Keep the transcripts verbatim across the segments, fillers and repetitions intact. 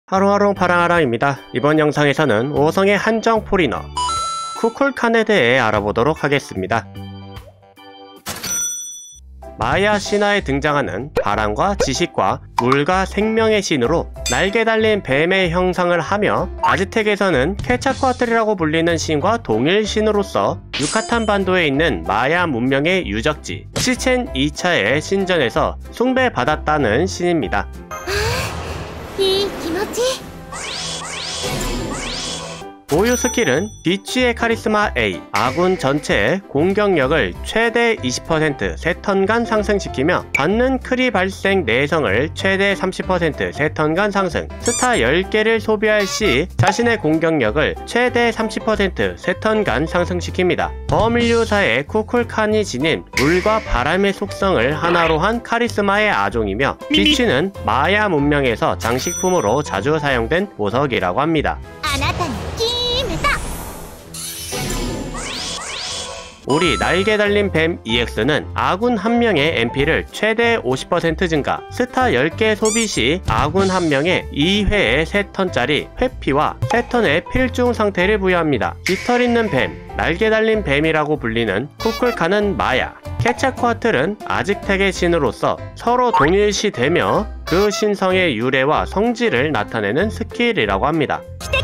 하루하루 파랑하랑입니다. 이번 영상에서는 오성의 한정 포리너 쿠쿨칸에 대해 알아보도록 하겠습니다. 마야 신화에 등장하는 바람과 지식과 물과 생명의 신으로 날개 달린 뱀의 형상을 하며 아즈텍에서는 케차쿠아틀이라고 불리는 신과 동일 신으로서 유카탄 반도에 있는 마야 문명의 유적지 치첸 이차의 신전에서 숭배받았다는 신입니다. 이 기모치. 보유 스킬은 뒤치의 카리스마 A, 아군 전체의 공격력을 최대 이십 퍼센트 세 턴간 상승시키며 받는 크리 발생 내성을 최대 삼십 퍼센트 세 턴간 상승, 스타 열 개를 소비할 시 자신의 공격력을 최대 삼십 퍼센트 세 턴간 상승시킵니다. 범인류사의 쿠쿨칸이 지닌 물과 바람의 속성을 하나로 한 카리스마의 아종이며 뒤치는 마야 문명에서 장식품으로 자주 사용된 보석이라고 합니다. 우리 날개 달린 뱀 이엑스는 아군 한 명의 엠피를 최대 오십 퍼센트 증가, 스타 열 개 소비 시 아군 한 명에 이 회에 세 턴짜리 회피와 세 턴의 필중 상태를 부여합니다. 깃털 있는 뱀, 날개 달린 뱀이라고 불리는 쿠쿨칸은 마야, 케차쿠아틀은 아즈텍의 신으로서 서로 동일시되며 그 신성의 유래와 성질을 나타내는 스킬이라고 합니다.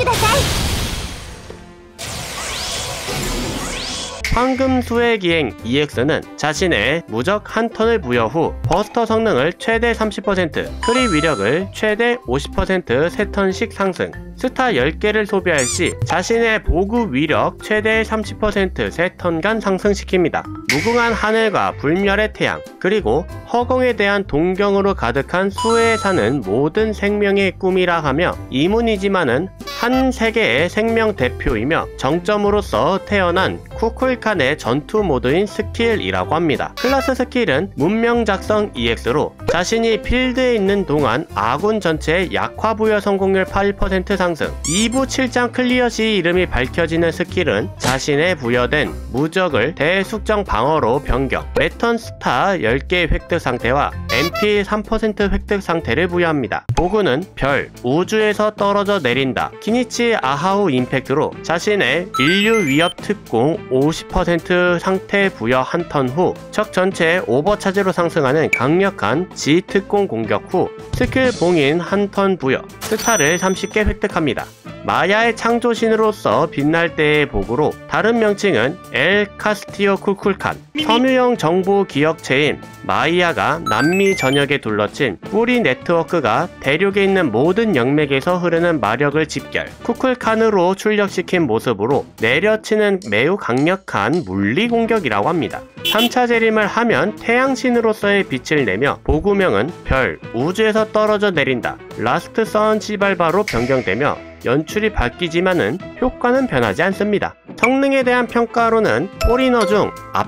황금수의 기행 이엑스는 자신의 무적 한 턴을 부여 후 버스터 성능을 최대 삼십 퍼센트, 크리 위력을 최대 오십 퍼센트 세 턴씩 상승, 스타 열 개를 소비할 시 자신의 보구 위력 최대 삼십 퍼센트 세 턴간 상승시킵니다. 무궁한 하늘과 불멸의 태양, 그리고 허공에 대한 동경으로 가득한 수에 사는 모든 생명의 꿈이라 하며 이문이지만은 한 세계의 생명 대표이며 정점으로서 태어난 쿠쿨칸의 전투 모드인 스킬이라고 합니다. 클래스 스킬은 문명 작성 이엑스로 자신이 필드에 있는 동안 아군 전체의 약화 부여 성공률 팔 퍼센트 상승, 이 부 칠 장 클리어 시 이름이 밝혀지는 스킬은 자신의 부여된 무적을 대숙정 방어로 변경, 매턴 스타 열 개 획득 상태와 엠피 삼 퍼센트 획득 상태를 부여합니다. 보구는 별, 우주에서 떨어져 내린다, 키니치 아하우 임팩트로 자신의 인류 위협 특공 오십 퍼센트 상태 부여 한 턴 후 적 전체의 오버차지로 상승하는 강력한 지 특공 공격 후 스킬 봉인 한 턴 부여, 스타를 삼십 개 획득합니다. 마야의 창조신으로서 빛날 때의 보구로 다른 명칭은 엘 카스티오 쿠쿨칸, 섬유형 정보 기억체인 마이아가 남미 전역에 둘러친 뿌리 네트워크가 대륙에 있는 모든 영맥에서 흐르는 마력을 집결, 쿠쿨칸으로 출력시킨 모습으로 내려치는 매우 강력한 물리 공격이라고 합니다. 삼 차 재림을 하면 태양신으로서의 빛을 내며 보구명은 별, 우주에서 떨어져 내린다, 라스트 선 시발바로 변경되며 연출이 바뀌지만은 효과는 변하지 않습니다. 성능에 대한 평가로는 포리너 중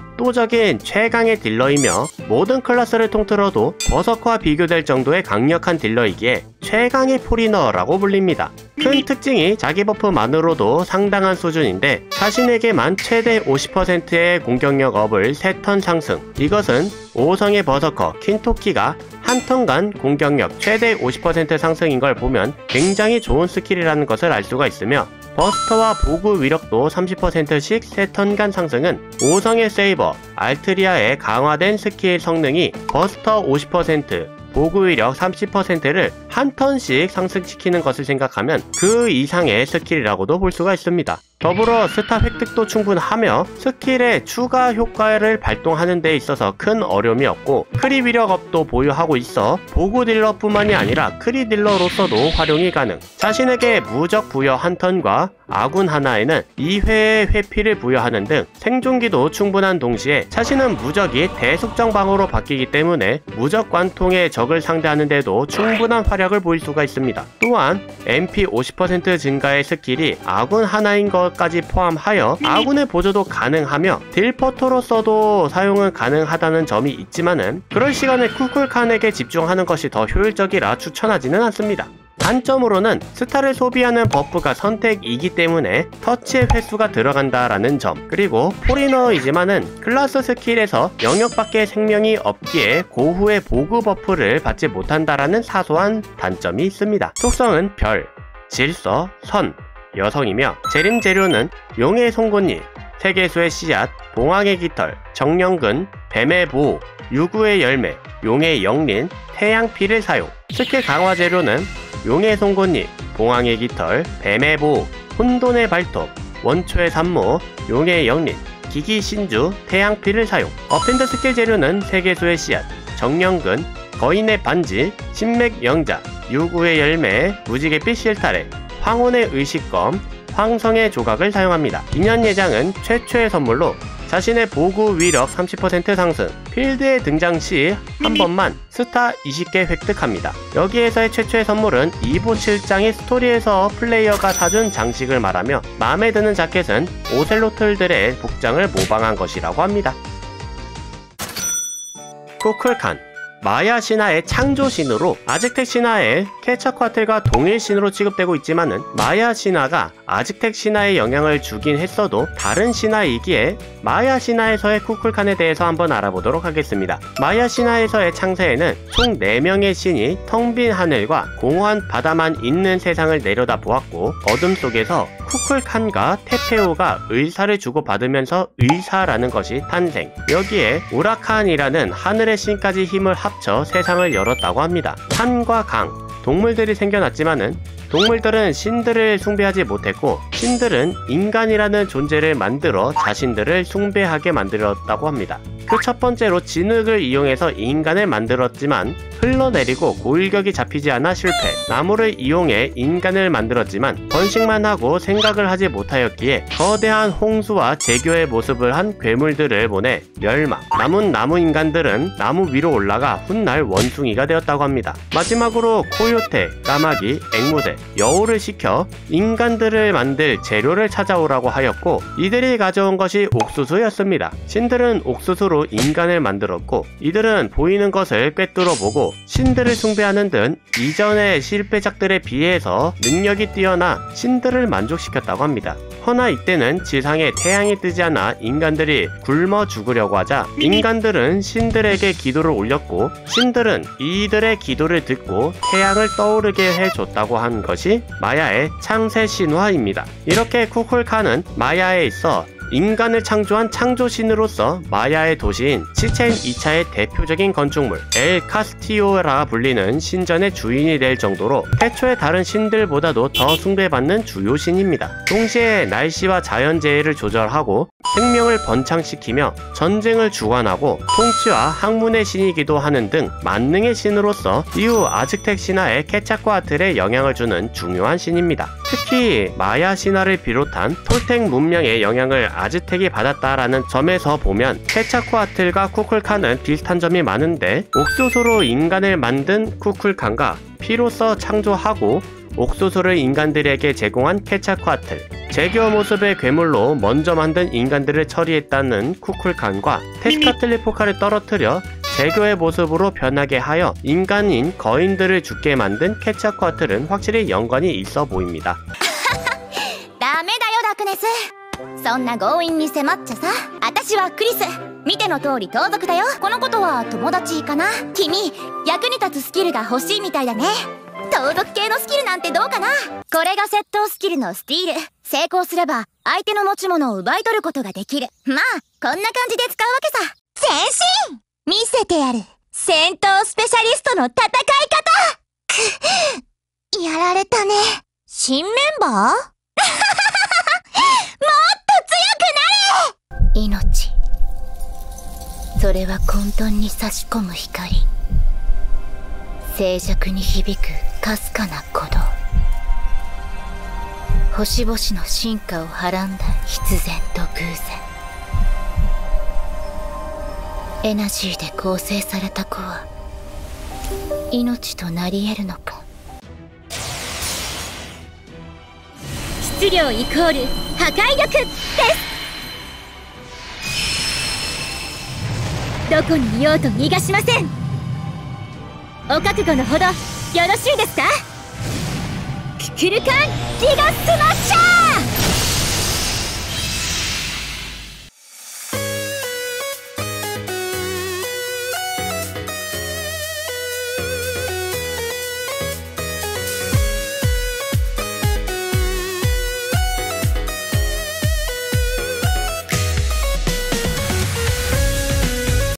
압도적인 최강의 딜러이며 모든 클래스를 통틀어도 버서커와 비교될 정도의 강력한 딜러이기에 최강의 포리너라고 불립니다. 큰 특징이 자기 버프만으로도 상당한 수준인데 자신에게만 최대 오십 퍼센트의 공격력 업을 세 턴 상승, 이것은 오성의 버서커 킨토키가 한 턴간 공격력 최대 오십 퍼센트 상승인 걸 보면 굉장히 좋은 스킬이라는 것을 알 수가 있으며, 버스터와 보구 위력도 삼십 퍼센트씩 세 턴간 상승은 오성의 세이버 알트리아의 강화된 스킬 성능이 버스터 오십 퍼센트, 보구 위력 삼십 퍼센트를 한 턴씩 상승시키는 것을 생각하면 그 이상의 스킬이라고도 볼 수가 있습니다. 더불어 스타 획득도 충분하며 스킬의 추가 효과를 발동하는 데 있어서 큰 어려움이 없고 크리 위력업도 보유하고 있어 보구 딜러뿐만이 아니라 크리 딜러로서도 활용이 가능, 자신에게 무적 부여 한 턴과 아군 하나에는 이 회의 회피를 부여하는 등 생존기도 충분한 동시에 자신은 무적이 대숙정 방어로 바뀌기 때문에 무적 관통의 적을 상대하는 데도 충분한 활약을 보일 수가 있습니다. 또한 엠피 오십 퍼센트 증가의 스킬이 아군 하나인 것까지 포함하여 아군의 보조도 가능하며 딜퍼터로서도 사용은 가능하다는 점이 있지만은 그럴 시간에 쿠쿨칸에게 집중하는 것이 더 효율적이라 추천하지는 않습니다. 단점으로는 스타를 소비하는 버프가 선택이기 때문에 터치의 횟수가 들어간다라는 점, 그리고 포리너이지만은 클라스 스킬에서 영역 밖에 생명이 없기에 고후의 보그 버프를 받지 못한다라는 사소한 단점이 있습니다. 속성은 별, 질서, 선, 여성이며 재림 재료는 용의 송곳니, 세계수의 씨앗, 봉황의 깃털, 정령근, 뱀의 보호, 유구의 열매, 용의 영린, 태양피를 사용. 스킬 강화 재료는 용의 송곳니, 봉황의 깃털, 뱀의 보호, 혼돈의 발톱, 원초의 산모, 용의 영린, 기기 신주, 태양피를 사용. 어펜드 스킬 재료는 세계수의 씨앗, 정령근, 거인의 반지, 신맥 영자, 유구의 열매, 무지개빛 실타래, 황혼의 의식검, 황성의 조각을 사용합니다. 인연 예장은 최초의 선물로 자신의 보구 위력 삼십 퍼센트 상승, 필드에 등장 시 한 번만 스타 이십 개 획득합니다. 여기에서의 최초의 선물은 이 부 칠 장의 스토리에서 플레이어가 사준 장식을 말하며 마음에 드는 자켓은 오셀로틀들의 복장을 모방한 것이라고 합니다. 쿠쿨칸, 마야 신화의 창조 신으로 아즈텍 신화의 케차쿠아틀과 동일 신으로 취급되고 있지만은 마야 신화가 아즈텍 신화에 영향을 주긴 했어도 다른 신화이기에 마야 신화에서의 쿠쿨칸에 대해서 한번 알아보도록 하겠습니다. 마야 신화에서의 창세에는 총 네 명의 신이 텅 빈 하늘과 공허한 바다만 있는 세상을 내려다 보았고, 어둠 속에서 쿠쿨칸과 테페오가 의사를 주고받으면서 의사라는 것이 탄생. 여기에 우라칸이라는 하늘의 신까지 힘을 합쳐 세상을 열었다고 합니다. 산과 강, 동물들이 생겨났지만은 동물들은 신들을 숭배하지 못했고, 신들은 인간이라는 존재를 만들어 자신들을 숭배하게 만들었다고 합니다. 그 첫 번째로 진흙을 이용해서 인간을 만들었지만 흘러내리고 골격이 잡히지 않아 실패. 나무를 이용해 인간을 만들었지만 번식만 하고 생각을 하지 못하였기에 거대한 홍수와 재교의 모습을 한 괴물들을 보내 멸망. 남은 나무 인간들은 나무 위로 올라가 훗날 원숭이가 되었다고 합니다. 마지막으로 코요테, 까마귀, 앵무새, 여우를 시켜 인간들을 만들 재료를 찾아오라고 하였고, 이들이 가져온 것이 옥수수였습니다. 신들은 옥수수로 인간을 만들었고, 이들은 보이는 것을 꿰뚫어 보고 신들을 숭배하는 등 이전의 실패작들에 비해서 능력이 뛰어나 신들을 만족시켰다고 합니다. 허나 이때는 지상에 태양이 뜨지 않아 인간들이 굶어 죽으려고 하자 인간들은 신들에게 기도를 올렸고, 신들은 이들의 기도를 듣고 태양을 떠오르게 해줬다고 한 것이 마야의 창세 신화입니다. 이렇게 쿠쿨칸은 마야에 있어 인간을 창조한 창조신으로서 마야의 도시인 치첸 이차의 대표적인 건축물 엘 카스티오라 불리는 신전의 주인이 될 정도로 태초의 다른 신들보다도 더 숭배받는 주요 신입니다. 동시에 날씨와 자연재해를 조절하고 생명을 번창시키며 전쟁을 주관하고 통치와 학문의 신이기도 하는 등 만능의 신으로서 이후 아즈텍 신화의 케차쿠아틀에 영향을 주는 중요한 신입니다. 특히 마야 신화를 비롯한 톨텍 문명의 영향을 아즈텍이 받았다라는 점에서 보면 케차쿠아틀과 쿠쿨칸은 비슷한 점이 많은데, 옥수수로 인간을 만든 쿠쿨칸과 피로써 창조하고 옥수수를 인간들에게 제공한 케차쿠아틀, 재교 모습의 괴물로 먼저 만든 인간들을 처리했다는 쿠쿨칸과 테스카틀리포카를 떨어뜨려 재교의 모습으로 변하게 하여 인간인 거인들을 죽게 만든 케차쿠아틀은 확실히 연관이 있어 보입니다. ダメだよダークネス。そんな強引に迫っちゃさ。私はクリス。見ての通り盗賊だよ。このことは友達かな。君、役に立つスキルが欲しいみたいだね。盗賊系のスキルなんてどうかな。これが窃盗スキルのスティール。成功すれば相手の持ち物を奪い取ることができる。まあこんな感じで使うわけさ。前進見せてやる。戦闘スペシャリストの戦い方。くやられたね。新メンバーもっと強くなれ。命、それは混沌に差し込む光。静寂に響くかすかな鼓動。星々の進化をはらんだ必然と偶然。エナジーで構成された子は命となり得るのか。質量イコール破壊力です。どこにいようと逃がしません。お覚悟のほどよろしいですか。 ククルカンギガスマッシャー